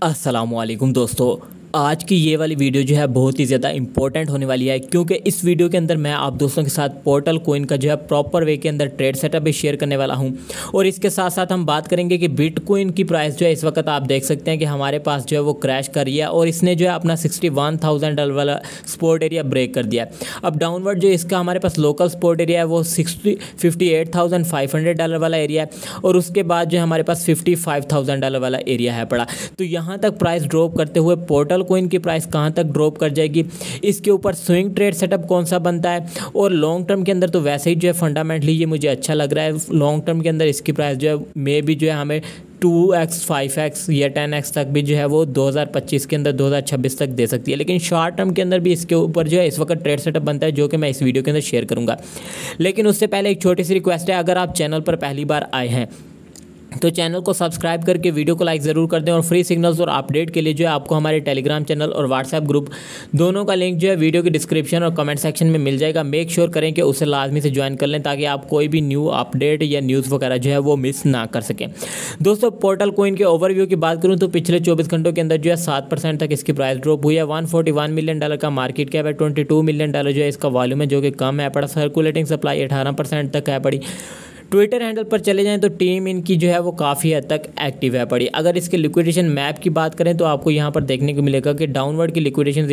अस्सलामुअलैकुम दोस्तों, आज की ये वाली वीडियो जो है बहुत ही ज़्यादा इंपॉर्टेंट होने वाली है क्योंकि इस वीडियो के अंदर मैं आप दोस्तों के साथ पोर्टल कोइन का जो है प्रॉपर वे के अंदर ट्रेड सेटअप भी शेयर करने वाला हूं। और इसके साथ साथ हम बात करेंगे कि बिटकॉइन की प्राइस जो है इस वक्त आप देख सकते हैं कि हमारे पास जो है वो क्रैश कर रही है और इसने जो है अपना $61,000 वाला सपोर्ट एरिया ब्रेक कर दिया है। अब डाउनवर्ड जो इसका हमारे पास लोकल सपोर्ट एरिया है वो $58,500 वाला एरिया है और उसके बाद जो हमारे पास $55,000 वाला एरिया है पड़ा। तो यहाँ तक प्राइस ड्रॉप करते हुए पोर्टल कोइन की प्राइस कहां तक ड्रॉप कर जाएगी, इसके ऊपर स्विंग ट्रेड सेटअप कौन सा बनता है। और लॉन्ग टर्म के अंदर तो वैसे ही जो है फंडामेंटली ये मुझे अच्छा लग रहा है। लॉन्ग टर्म के अंदर इसकी प्राइस जो है मे भी जो है हमें 2x 5x या 10x तक भी जो है वो 2025 के अंदर 2026 तक दे सकती है। लेकिन शॉर्ट टर्म के अंदर भी इसके ऊपर जो है इस वक्त ट्रेड सेटअप बनता है जो कि मैं इस वीडियो के अंदर शेयर करूंगा। लेकिन उससे पहले एक छोटी सी रिक्वेस्ट है, अगर आप चैनल पर पहली बार आए हैं तो चैनल को सब्सक्राइब करके वीडियो को लाइक ज़रूर कर दें और फ्री सिग्नल्स और अपडेट के लिए जो है आपको हमारे टेलीग्राम चैनल और व्हाट्सएप ग्रुप दोनों का लिंक जो है वीडियो की डिस्क्रिप्शन और कमेंट सेक्शन में मिल जाएगा। मेक श्योर करें कि उसे लाजमी से ज्वाइन कर लें ताकि आप कोई भी न्यू अपडेट या न्यूज़ वगैरह जो है वो मिस ना कर सकें। दोस्तों, पोर्टल कोइन के ओवरव्यू की बात करूँ तो पिछले 24 घंटों के अंदर जो है 7% तक इसकी प्राइस ड्रॉप हुई है। $141 मिलियन का मार्केट कैप है, $22 मिलियन जो है इसका वॉल्यूम है जो कि कम है पड़ा। सर्कुलेटिंग सप्लाई 18% तक है पड़ी। ट्विटर हैंडल पर चले जाएं तो टीम इनकी जो है वो काफ़ी हद तक एक्टिव है पड़ी। अगर इसके लिक्विडेशन मैप की बात करें तो आपको यहाँ पर देखने को मिलेगा कि डाउनवर्ड की लिक्विडेशन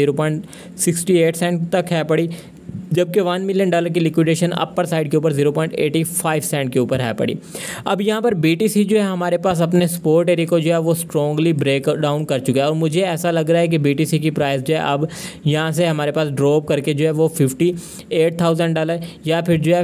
0.68 सेंट तक है पड़ी, जबकि $1 मिलियन की लिक्विडेशन अपर साइड के ऊपर 0.85 सेंट के ऊपर है पड़ी। अब यहाँ पर BTC जो है हमारे पास अपने सपोर्ट एरिया को जो है वो स्ट्रॉन्गली ब्रेक डाउन कर चुका है और मुझे ऐसा लग रहा है कि BTC की प्राइस जो है अब यहाँ से हमारे पास ड्रॉप करके जो है वो $58,000 या फिर जो है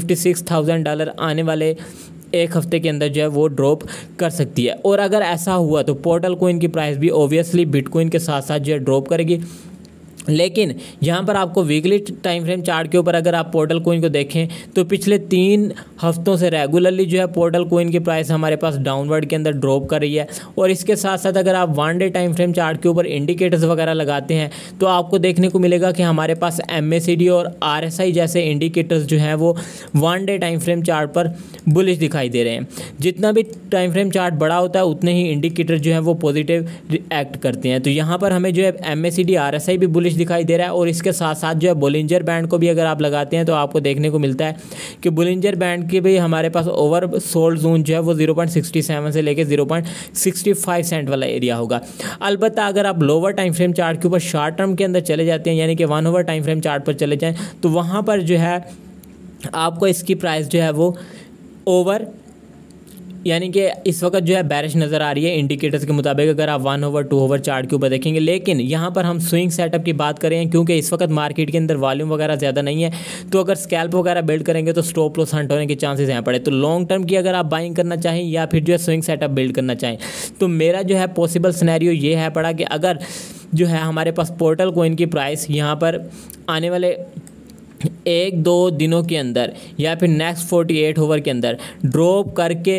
$56,000 आने वाले एक हफ्ते के अंदर जो है वो ड्रॉप कर सकती है। और अगर ऐसा हुआ तो पोर्टल कोइन की प्राइस भी ऑब्वियसली बिटकॉइन के साथ साथ जो है ड्रॉप करेगी। लेकिन यहाँ पर आपको वीकली टाइम फ्रेम चार्ट के ऊपर अगर आप पोर्टल कोइन को देखें तो पिछले 3 हफ्तों से रेगुलरली जो है पोर्टल कोइन की प्राइस हमारे पास डाउनवर्ड के अंदर ड्रॉप कर रही है। और इसके साथ साथ अगर आप 1 डे टाइम फ्रेम चार्ट के ऊपर इंडिकेटर्स वगैरह लगाते हैं तो आपको देखने को मिलेगा कि हमारे पास MACD और RSI जैसे इंडिकेटर्स जो हैं वो 1 डे टाइम फ्रेम चार्ट पर बुलिश दिखाई दे रहे हैं। जितना भी टाइम फ्रेम चार्ट बड़ा होता है उतने ही इंडिकेटर जो है वो पॉजिटिव एक्ट करते हैं। तो यहाँ पर हमें जो है MACD RSI भी बुलिश दिखाई दे रहा है। और इसके साथ साथ जो है बोलिंजर बैंड को भी अगर आप लगाते हैं तो आपको देखने को मिलता है कि बोलिंजर बैंड के भी हमारे पास ओवर सोल्ड जोन जो है वो 0.67 से लेके 0.65 सेंट वाला एरिया होगा। अलबत्ता अगर आप लोअर टाइम फ्रेम चार्ट के ऊपर शॉर्ट टर्म के अंदर चले जाते हैं यानी कि 1 आवर टाइम फ्रेम चार्ट पर चले जाएँ तो वहाँ पर जो है आपको इसकी प्राइस जो है वो ओवर यानी कि इस वक्त जो है बैरिश नज़र आ रही है इंडिकेटर्स के मुताबिक अगर आप 1 ओवर 2 ओवर चार्ट के ऊपर देखेंगे। लेकिन यहाँ पर हम स्विंग सेटअप की बात करें क्योंकि इस वक्त मार्केट के अंदर वॉल्यूम वगैरह ज़्यादा नहीं है तो अगर स्कैल्प वगैरह बिल्ड करेंगे तो स्टॉप लॉस हंट होने के चांसेस यहाँ पड़े। तो लॉन्ग टर्म की अगर आप बाइंग करना चाहें या फिर जो है स्विंग सेटअप बिल्ड करना चाहें तो मेरा जो है पॉसिबल सिनेरियो ये है पड़ा कि अगर जो है हमारे पास पोर्टल कोइन की प्राइस यहाँ पर आने वाले 1-2 दिनों के अंदर या फिर नेक्स्ट 48 ओवर के अंदर ड्रॉप करके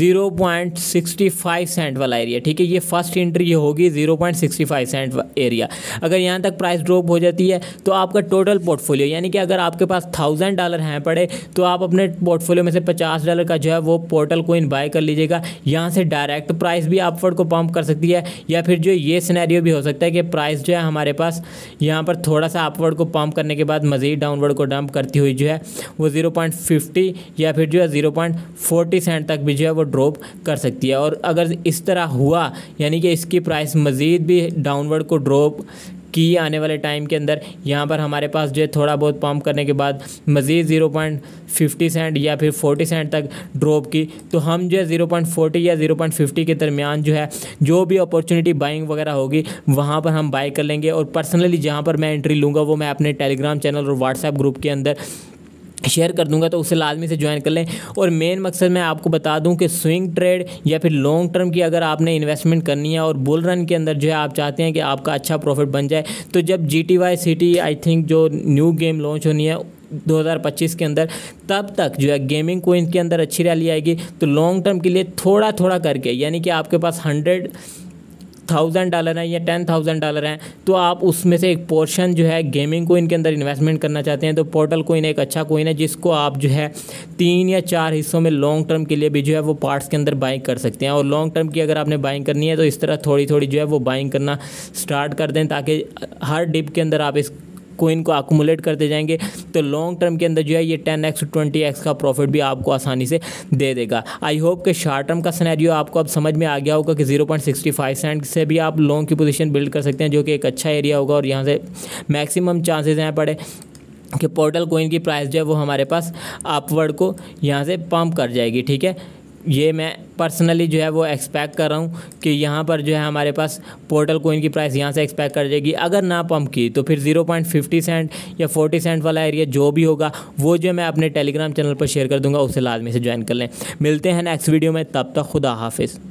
0.65 सेंट वाला एरिया, ठीक है, ये फर्स्ट एंट्री ये होगी 0.65 सेंट एरिया। अगर यहाँ तक प्राइस ड्रॉप हो जाती है तो आपका टोटल पोर्टफोलियो यानी कि अगर आपके पास $1,000 हैं पड़े तो आप अपने पोर्टफोलियो में से $50 का जो है वो पोर्टल कोइन बाय कर लीजिएगा। यहाँ से डायरेक्ट प्राइस भी अपवर्ड को पंप कर सकती है या फिर जो ये सिनेरियो भी हो सकता है कि प्राइस जो है हमारे पास यहाँ पर थोड़ा सा अपवर्ड को पंप करने के बाद मज़ीद डाउनवर्ड को डंप करती हुई जो है वो 0.50 या फिर जो है 0.40 सेंट तक भी जो है वो ड्रॉप कर सकती है। और अगर इस तरह हुआ यानी कि इसकी प्राइस मज़ीद भी डाउनवर्ड को ड्रॉप की आने वाले टाइम के अंदर यहाँ पर हमारे पास जो है थोड़ा बहुत पंप करने के बाद मज़ीद 0.50 सेंट या फिर 40 सेंट तक ड्रॉप की तो हम जो है 0.40 या 0.50 के दरमियान जो है जो भी अपॉर्चुनिटी बाइंग वगैरह होगी वहाँ पर हम बाई कर लेंगे। और पर्सनली जहाँ पर मैं एंट्री लूँगा वो मैं अपने टेलीग्राम चैनल और व्हाट्सएप ग्रुप के अंदर शेयर कर दूंगा तो उसे लाजमी से ज्वाइन कर लें। और मेन मकसद मैं आपको बता दूं कि स्विंग ट्रेड या फिर लॉन्ग टर्म की अगर आपने इन्वेस्टमेंट करनी है और बुल रन के अंदर जो है आप चाहते हैं कि आपका अच्छा प्रॉफिट बन जाए तो जब GTY सिटी आई थिंक जो न्यू गेम लॉन्च होनी है 2025 के अंदर तब तक जो है गेमिंग कोइन के अंदर अच्छी रैली आएगी। तो लॉन्ग टर्म के लिए थोड़ा थोड़ा करके यानी कि आपके पास $1000 हैं या $10,000 हैं, तो आप उसमें से एक पोर्शन जो है गेमिंग कोइन के अंदर इन्वेस्टमेंट करना चाहते हैं, तो पोर्टल कोइन एक अच्छा कोइन है जिसको आप जो है 3 या 4 हिस्सों में लॉन्ग टर्म के लिए भी जो है वो पार्ट्स के अंदर बाइंग कर सकते हैं। और लॉन्ग टर्म की अगर आपने बाइंग करनी है तो इस तरह थोड़ी थोड़ी जो है वो बाइंग करना स्टार्ट कर दें, ताकि हर डिप के अंदर आप इस कोइन को अकुमुलेट करते जाएंगे, तो लॉन्ग टर्म के अंदर जो है ये 10x 20x का प्रॉफिट भी आपको आसानी से दे देगा। आई होप कि शॉर्ट टर्म का सिनेरियो आपको अब समझ में आ गया होगा कि 0.65 सेंट से भी आप लॉन्ग की पोजीशन बिल्ड कर सकते हैं, जो कि एक अच्छा एरिया होगा। और यहाँ से मैक्सिमम चांसेस हैं पड़े कि पोर्टल कोइन की प्राइस जो है वो हमारे पास अपवर्ड को यहाँ से पंप कर जाएगी। ठीक है, ये मैं पर्सनली जो है वो एक्सपेक्ट कर रहा हूँ कि यहाँ पर जो है हमारे पास पोर्टल कोइन की प्राइस यहाँ से एक्सपेक्ट कर जाएगी। अगर ना पंप की तो फिर 0.50 सेंट या 40 सेंट वाला एरिया जो भी होगा वो जो मैं अपने टेलीग्राम चैनल पर शेयर कर दूँगा, उसे लाजमी से ज्वाइन कर लें। मिलते हैं नेक्स्ट वीडियो में, तब तक खुदा हाफिज़।